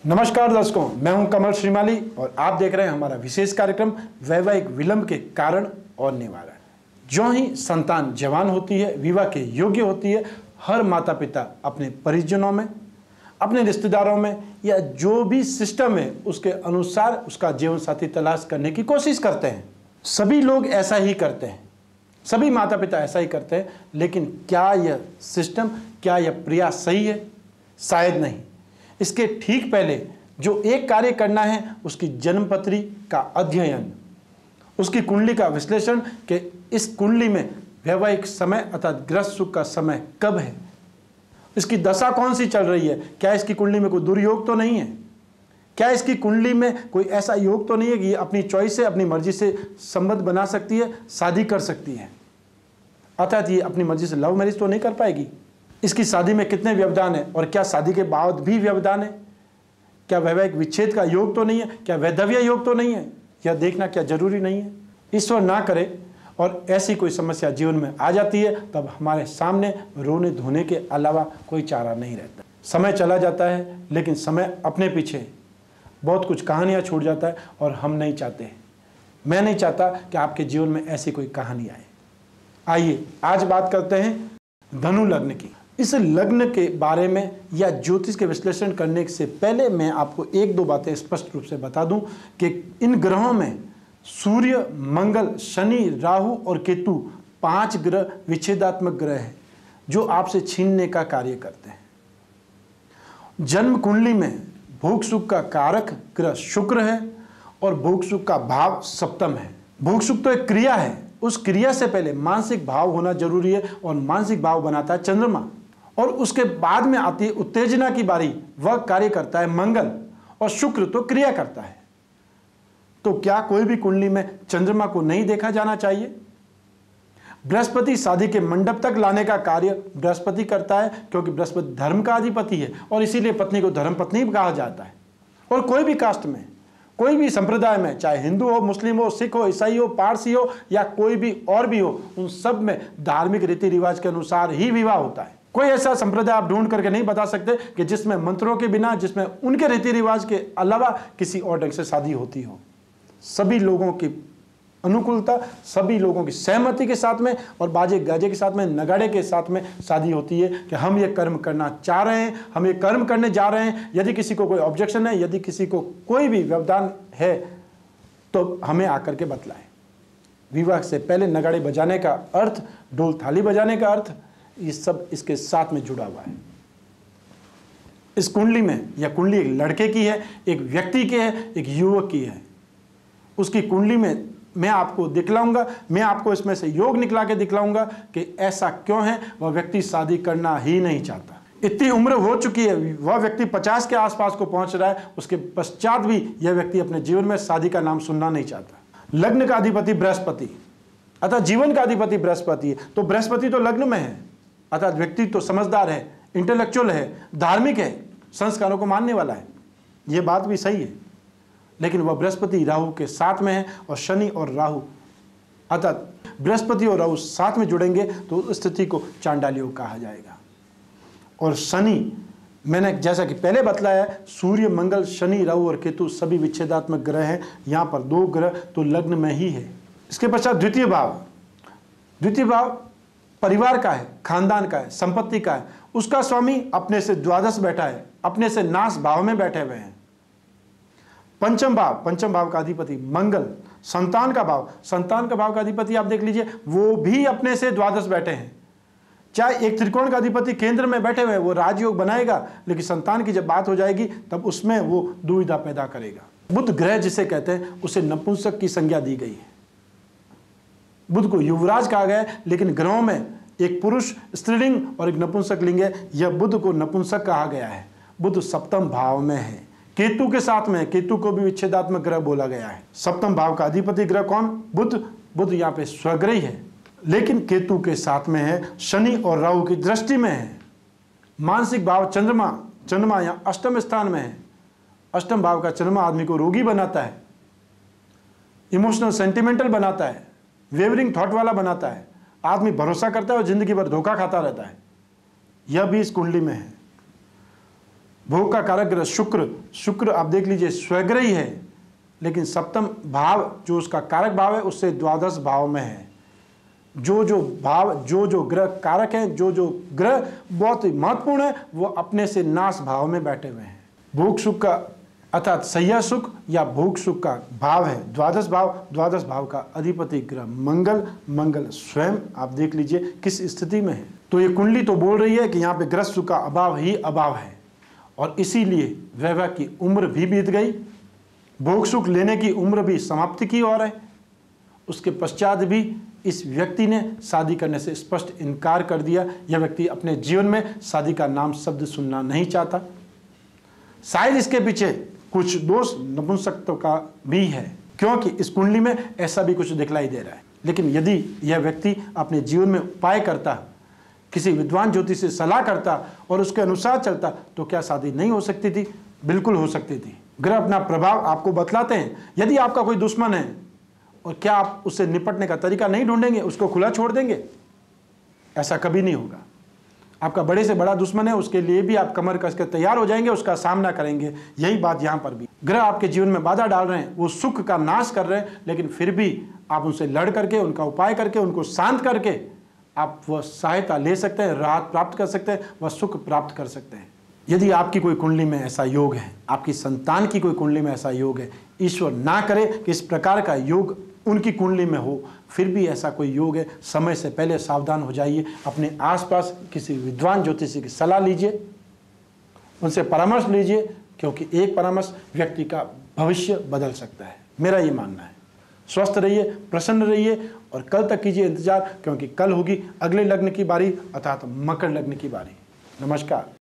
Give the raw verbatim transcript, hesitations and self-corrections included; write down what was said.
नमस्कार दर्शकों, मैं हूं कमल श्रीमाली और आप देख रहे हैं हमारा विशेष कार्यक्रम वैवाहिक विलंब के कारण और निवारण। जो ही संतान जवान होती है, विवाह के योग्य होती है, हर माता पिता अपने परिजनों में, अपने रिश्तेदारों में या जो भी सिस्टम है उसके अनुसार उसका जीवन साथी तलाश करने की कोशिश करते हैं। सभी लोग ऐसा ही करते हैं, सभी माता पिता ऐसा ही करते हैं। लेकिन क्या यह सिस्टम, क्या यह प्रयास सही है? शायद नहीं। इसके ठीक पहले जो एक कार्य करना है, उसकी जन्मपत्री का अध्ययन, उसकी कुंडली का विश्लेषण कि इस कुंडली में वैवाहिक समय अर्थात गृहस्थ सुख का समय कब है, इसकी दशा कौन सी चल रही है, क्या इसकी कुंडली में कोई दुर्योग तो नहीं है, क्या इसकी कुंडली में कोई ऐसा योग तो नहीं है कि ये अपनी चॉइस से, अपनी मर्जी से संबंध बना सकती है, शादी कर सकती है, अर्थात ये अपनी मर्जी से लव मैरिज तो नहीं कर पाएगी। इसकी शादी में कितने व्यवधान है और क्या शादी के बाद भी व्यवधान है, क्या वैवाहिक विच्छेद का योग तो नहीं है, क्या वैधव्य योग तो नहीं है, यह देखना क्या जरूरी नहीं है? ईश्वर ना करे और ऐसी कोई समस्या जीवन में आ जाती है, तब हमारे सामने रोने धोने के अलावा कोई चारा नहीं रहता। समय चला जाता है, लेकिन समय अपने पीछे बहुत कुछ कहानियाँ छूट जाता है और हम नहीं चाहते हैं। मैं नहीं चाहता कि आपके जीवन में ऐसी कोई कहानी आए। आइए आज बात करते हैं धनु लग्न की। इस लग्न के बारे में या ज्योतिष के विश्लेषण करने से पहले मैं आपको एक दो बातें स्पष्ट रूप से बता दूं कि इन ग्रहों में सूर्य, मंगल, शनि, राहु और केतु पांच ग्रह विच्छेदात्मक ग्रह हैं जो आपसे छीनने का कार्य करते हैं। जन्म कुंडली में भोग सुख का कारक ग्रह शुक्र है और भोग सुख का भाव सप्तम है। भोग सुख तो एक क्रिया है, उस क्रिया से पहले मानसिक भाव होना जरूरी है और मानसिक भाव बनाता है चंद्रमा, और उसके बाद में आती है उत्तेजना की बारी, वह कार्य करता है मंगल, और शुक्र तो क्रिया करता है। तो क्या कोई भी कुंडली में चंद्रमा को नहीं देखा जाना चाहिए? बृहस्पति शादी के मंडप तक लाने का कार्य बृहस्पति करता है, क्योंकि बृहस्पति धर्म का अधिपति है और इसीलिए पत्नी को धर्म पत्नी कहा जाता है। और कोई भी कास्ट में, कोई भी संप्रदाय में, चाहे हिंदू हो, मुस्लिम हो, सिख हो, ईसाई हो, पारसी हो या कोई भी और भी हो, उन सब में धार्मिक रीति रिवाज के अनुसार ही विवाह होता है। कोई ऐसा संप्रदाय आप ढूंढ करके नहीं बता सकते कि जिसमें मंत्रों के बिना, जिसमें उनके रीति रिवाज के अलावा किसी और ढंग से शादी होती हो। सभी लोगों की अनुकूलता, सभी लोगों की सहमति के साथ में और बाजे गाजे के साथ में, नगाड़े के साथ में शादी होती है कि हम ये कर्म करना चाह रहे हैं, हम ये कर्म करने जा रहे हैं। यदि किसी को कोई ऑब्जेक्शन है, यदि किसी को कोई भी व्यवधान है, तो हमें आकर के बतलाएं। विवाह से पहले नगाड़े बजाने का अर्थ, ढोल थाली बजाने का अर्थ, ये सब इसके साथ में जुड़ा हुआ है। इस कुंडली में, यह कुंडली एक लड़के की है, एक व्यक्ति की है, एक युवक की है। उसकी कुंडली में मैं आपको दिखलाऊंगा, मैं आपको इसमें से योग निकला के दिखलाऊंगा कि ऐसा क्यों है। वह व्यक्ति शादी करना ही नहीं चाहता। इतनी उम्र हो चुकी है, वह व्यक्ति पचास के आसपास को पहुंच रहा है, उसके पश्चात भी यह व्यक्ति अपने जीवन में शादी का नाम सुनना नहीं चाहता। लग्न का अधिपति बृहस्पति, अर्थात जीवन का अधिपति बृहस्पति है, तो बृहस्पति तो लग्न में है, अर्थात व्यक्ति तो समझदार है, इंटेलेक्चुअल है, धार्मिक है, संस्कारों को मानने वाला है। यह बात भी सही है। लेकिन वह बृहस्पति राहु के साथ में है और शनि और राहु, अर्थात बृहस्पति और राहु साथ में जुड़ेंगे तो उस स्थिति को चांडाल योग कहा जाएगा। और शनि, मैंने जैसा कि पहले बतलाया, सूर्य, मंगल, शनि, राहु और केतु सभी विच्छेदात्मक ग्रह हैं। यहाँ पर दो ग्रह तो लग्न में ही है। इसके पश्चात द्वितीय भाव, द्वितीय भाव परिवार का है, खानदान का है, संपत्ति का है। उसका स्वामी अपने से द्वादश बैठा है, अपने से नाश भाव में बैठे हुए हैं। पंचम भाव, पंचम भाव का अधिपति मंगल, संतान का भाव, संतान का भाव का अधिपति आप देख लीजिए, वो भी अपने से द्वादश बैठे हैं। चाहे एक त्रिकोण का अधिपति केंद्र में बैठे हुए, वो राजयोग बनाएगा, लेकिन संतान की जब बात हो जाएगी तब उसमें वो दुविधा पैदा करेगा। बुध ग्रह जिसे कहते हैं, उसे नपुंसक की संज्ञा दी गई है। बुध को युवराज कहा गया है, लेकिन ग्रहों में एक पुरुष स्त्रीलिंग और एक नपुंसक लिंग है। यह बुध को नपुंसक कहा गया है। बुध सप्तम भाव में है, केतु के साथ में। केतु को भी विच्छेदात्मक ग्रह बोला गया है। सप्तम भाव का अधिपति ग्रह कौन? बुध। बुध यहाँ पे स्वग्रही है, लेकिन केतु के साथ में है, शनि और राहु की दृष्टि में है। मानसिक भाव चंद्रमा, चंद्रमा यहाँ अष्टम स्थान में है। अष्टम भाव का चंद्रमा आदमी को रोगी बनाता है, इमोशनल सेंटिमेंटल बनाता है, वेवरिंग थॉट वाला बनाता है। आदमी भरोसा करता है और जिंदगी भर धोखा खाता रहता है। यह भी इस कुंडली में है। भोग का कारक ग्रह शुक्र, शुक्र आप देख लीजिए स्वग्रही है, लेकिन सप्तम भाव जो उसका कारक भाव है उससे द्वादश भाव में है। जो जो भाव, जो जो ग्रह कारक हैं, जो जो ग्रह बहुत ही महत्वपूर्ण है, वो अपने से नाश भाव में बैठे हुए हैं। भोग सुख का अर्थात सैया सुख या भोग सुख का भाव है द्वादश भाव। द्वादश भाव का अधिपति ग्रह मंगल, मंगल स्वयं आप देख लीजिए किस स्थिति में है। तो ये कुंडली तो बोल रही है कि यहाँ पे ग्रह सुख का अभाव ही अभाव है, और इसीलिए वैवाहिक की उम्र भी बीत गई, भोग सुख लेने की उम्र भी समाप्ति की ओर है। उसके पश्चात भी इस व्यक्ति ने शादी करने से स्पष्ट इनकार कर दिया। यह व्यक्ति अपने जीवन में शादी का नाम शब्द सुनना नहीं चाहता। शायद इसके पीछे कुछ दोष नपुंसकत्व का भी है, क्योंकि इस कुंडली में ऐसा भी कुछ दिखलाई दे रहा है। लेकिन यदि यह व्यक्ति अपने जीवन में उपाय करता, किसी विद्वान ज्योतिष से सलाह करता और उसके अनुसार चलता, तो क्या शादी नहीं हो सकती थी? बिल्कुल हो सकती थी। ग्रह अपना प्रभाव आपको बतलाते हैं। यदि आपका कोई दुश्मन है, और क्या आप उससे निपटने का तरीका नहीं ढूंढेंगे, उसको खुला छोड़ देंगे? ऐसा कभी नहीं होगा। आपका बड़े से बड़ा दुश्मन है, उसके लिए भी आप कमर कसकर तैयार हो जाएंगे, उसका सामना करेंगे। यही बात यहाँ पर भी, ग्रह आपके जीवन में बाधा डाल रहे हैं, वो सुख का नाश कर रहे हैं, लेकिन फिर भी आप उनसे लड़ करके, उनका उपाय करके, उनको शांत करके आप वह सहायता ले सकते हैं, राहत प्राप्त कर सकते हैं, वह सुख प्राप्त कर सकते हैं। यदि आपकी कोई कुंडली में ऐसा योग है, आपकी संतान की कोई कुंडली में ऐसा योग है, ईश्वर ना करे कि इस प्रकार का योग उनकी कुंडली में हो, फिर भी ऐसा कोई योग है, समय से पहले सावधान हो जाइए। अपने आसपास किसी विद्वान ज्योतिषी की सलाह लीजिए, उनसे परामर्श लीजिए, क्योंकि एक परामर्श व्यक्ति का भविष्य बदल सकता है। मेरा ये मानना है। स्वस्थ रहिए, प्रसन्न रहिए, और कल तक कीजिए इंतजार, क्योंकि कल होगी अगले लग्न की बारी, अर्थात मकर लग्न की बारी। नमस्कार।